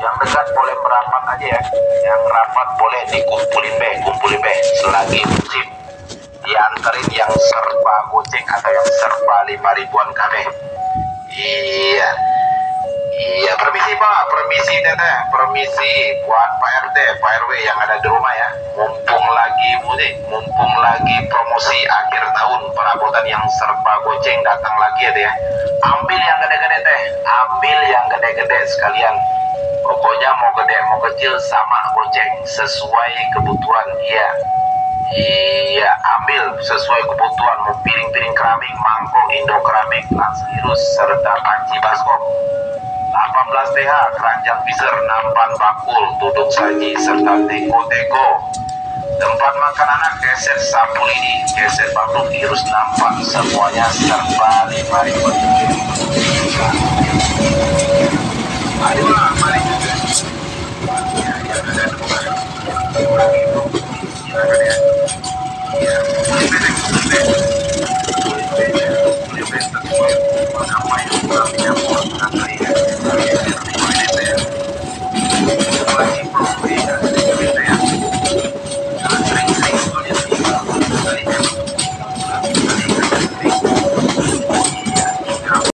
Yang dekat boleh merapat aja ya. Yang rapat boleh kumpulin be selagi musim. Dianterin yang serba goceng atau yang serba 5 ribuan KB. Iya. Iya, permisi Pak, permisi Teteh, permisi buat Pak RT, Pak RW yang ada di rumah ya. Mumpung lagi promosi akhir tahun, perabotan yang serba goceng datang lagi ya Teh ya. Ambil yang gede-gede Teh, ambil yang gede-gede sekalian. Pokoknya mau gede mau kecil sama goceng sesuai kebutuhan dia. Iya, ambil sesuai kebutuhan. Mau piring-piring keramik, mangkok, indo keramik, langsung virus serta panci baskom. 18 TH, keranjang freezer, nampan bakul, tudung saji, serta teko-teko. Tempat makan anak, keset sapu lidi, keset batuk, virus nampak, semuanya serba 5 ribu. Mari lah, mari juga. Ya, ada 2 ribu. Silakan ya.